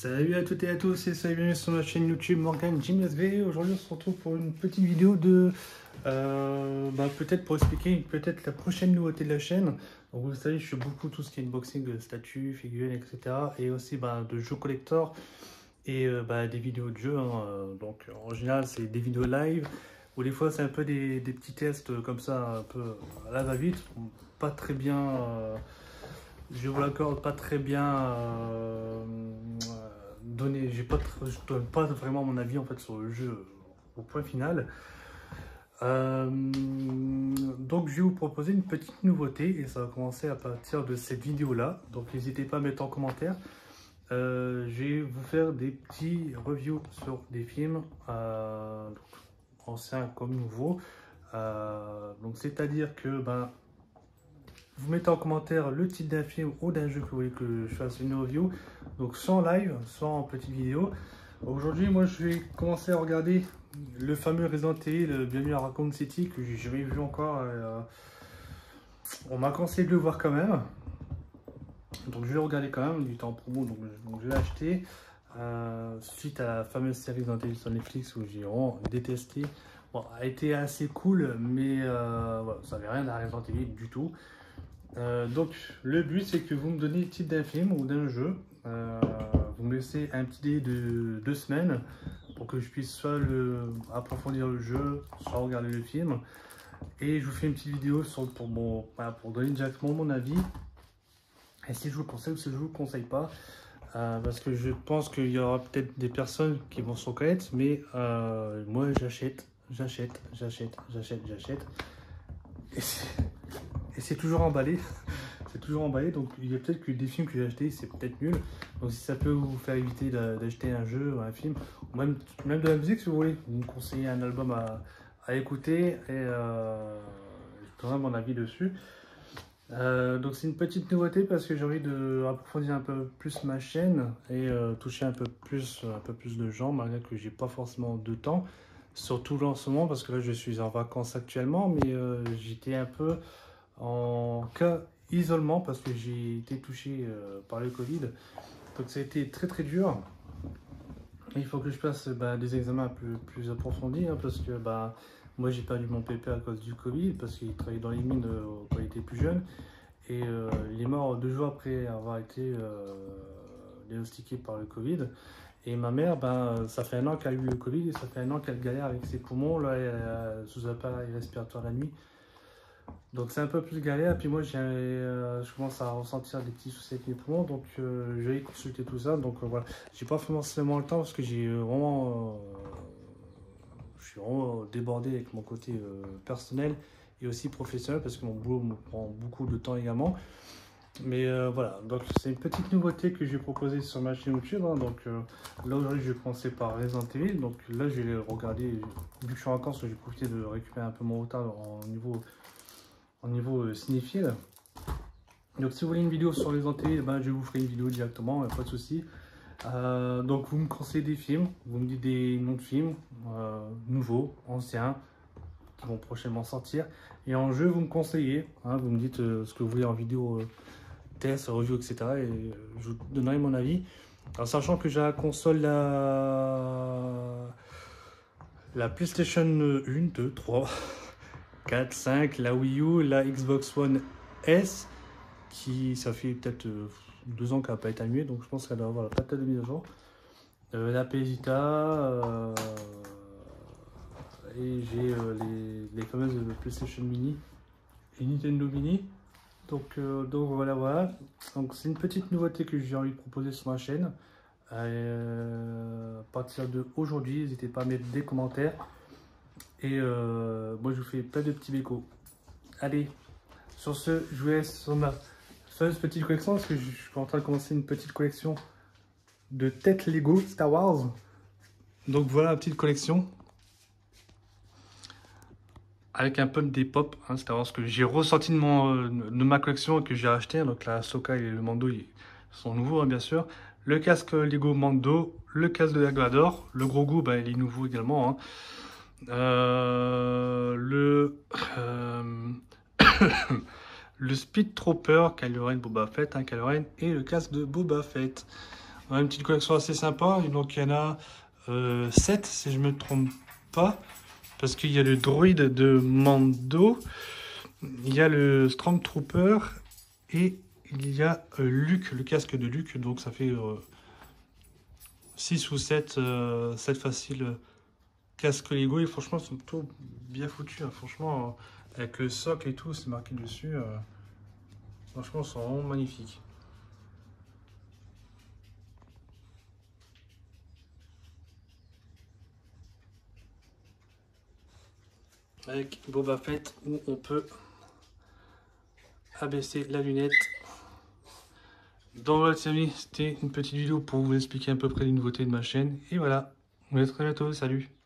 Salut à toutes et à tous et bienvenue sur ma chaîne YouTube Morgan Jim SV. Aujourd'hui on se retrouve pour une petite vidéo de peut-être pour expliquer peut-être la prochaine nouveauté de la chaîne. Donc vous savez, je fais beaucoup tout ce qui est unboxing, statues, figurines, etc. Et aussi de jeux collector et des vidéos de jeux. Donc en général c'est des vidéos live ou des fois c'est un peu des petits tests comme ça, un peu à la va-vite, pas très bien. Je vous l'accorde, pas très bien donné. Je donne pas vraiment mon avis en fait sur le jeu au point final. Donc je vais vous proposer une petite nouveauté et ça va commencer à partir de cette vidéo là. Donc n'hésitez pas à mettre en commentaire. Je vais vous faire des petits reviews sur des films anciens comme nouveaux. Donc c'est-à-dire que vous mettez en commentaire le titre d'un film ou d'un jeu que vous voulez que je fasse une review, donc soit en live, soit en petite vidéo. Aujourd'hui, moi je vais commencer à regarder le fameux Resident Evil Bienvenue à Raccoon City que j'ai jamais vu encore. On m'a conseillé de le voir quand même, donc je vais le regarder quand même, du temps en promo, donc je l'ai acheté suite à la fameuse série Resident Evil sur Netflix où j'ai vraiment détesté. Bon, a été assez cool, mais voilà, ça n'avait rien à Resident Evil du tout. Donc le but c'est que vous me donnez le titre d'un film ou d'un jeu, vous me laissez un petit délai de 2 semaines pour que je puisse soit approfondir le jeu, soit regarder le film, et je vous fais une petite vidéo pour donner directement mon avis et si je vous le conseille ou si je vous le conseille pas, parce que je pense qu'il y aura peut-être des personnes qui vont se reconnaître, mais moi j'achète et c'est toujours emballé. C'est toujours emballé, donc il y a peut-être que des films que j'ai achetés, c'est peut-être nul. Donc si ça peut vous faire éviter d'acheter un jeu ou un film, ou même de la musique si vous voulez, vous me conseillez un album à écouter et je donnerai mon avis dessus. Donc c'est une petite nouveauté parce que j'ai envie d'approfondir un peu plus ma chaîne et toucher un peu plus de gens, malgré que j'ai pas forcément de temps. Surtout en ce moment parce que là je suis en vacances actuellement, mais j'étais un peu en cas isolement parce que j'ai été touché par le Covid, donc ça a été très dur. Il faut que je fasse des examens plus approfondis parce que moi j'ai perdu mon pépé à cause du Covid parce qu'il travaillait dans les mines quand il était plus jeune et il est mort 2 jours après avoir été diagnostiqué par le Covid. Et ma mère, ça fait 1 an qu'elle a eu le Covid et ça fait 1 an qu'elle galère avec ses poumons, là, elle est sous appareil respiratoire la nuit. Donc c'est un peu plus galère, puis moi je commence à ressentir des petits soucis avec mes poumons, donc je vais consulter tout ça. Donc voilà, j'ai pas forcément le temps parce que je suis vraiment débordé avec mon côté personnel et aussi professionnel parce que mon boulot me prend beaucoup de temps également. Mais voilà, donc c'est une petite nouveauté que je vais proposer sur ma chaîne YouTube. Donc là aujourd'hui je vais commencer par Resident Evil. Donc là je vais regarder, vu que je suis en vacances, je vais profiter de récupérer un peu mon retard au niveau cinéphile. Donc si vous voulez une vidéo sur Resident Evil, je vous ferai une vidéo directement, pas de souci. Donc vous me conseillez des films, vous me dites des noms de films, nouveaux, anciens, qui vont prochainement sortir. Et en jeu, vous me conseillez, vous me dites ce que vous voulez en vidéo, test, review, etc. Et je vous donnerai mon avis. Alors sachant que j'ai la console, la PlayStation 1, 2, 3, 4, 5, la Wii U, la Xbox One S, qui ça fait peut-être 2 ans qu'elle n'a pas été allumée, donc je pense qu'elle doit avoir la patate de mise à jour. La PS Vita, et j'ai les fameuses PlayStation Mini et Nintendo Mini. Donc voilà. Donc c'est une petite nouveauté que j'ai envie de proposer sur ma chaîne. À partir de aujourd'hui, n'hésitez pas à mettre des commentaires. Et moi je vous fais plein de petits bécos. Allez, sur ce, je vous laisse sur ma fameuse petite collection parce que je suis en train de commencer une petite collection de têtes Lego Star Wars. Donc voilà la petite collection avec un peu des pop, Star Wars que j'ai ressorti de ma collection et que j'ai acheté. Donc la Ahsoka et le Mando ils sont nouveaux, bien sûr. Le casque Lego Mando, le casque de Dark Vador, le gros goût, il est nouveau également. Le Speed Trooper, Kylo Ren, Boba Fett, Kylo Ren, et le casque de Boba Fett. On a une petite collection assez sympa. Et donc, il y en a 7, si je ne me trompe pas. Parce qu'il y a le droïde de Mando, il y a le Stormtrooper et il y a Luke, le casque de Luke. Donc, ça fait 6 ou 7 faciles casque Lego. Et franchement, ils sont plutôt bien foutus. Hein. Franchement, avec le socle et tout, c'est marqué dessus. Franchement, ils sont vraiment magnifiques. Avec Boba Fett où on peut abaisser la lunette. Donc voilà, amis, c'était une petite vidéo pour vous expliquer à peu près les nouveautés de ma chaîne. Et voilà, on se retrouve très bientôt, salut!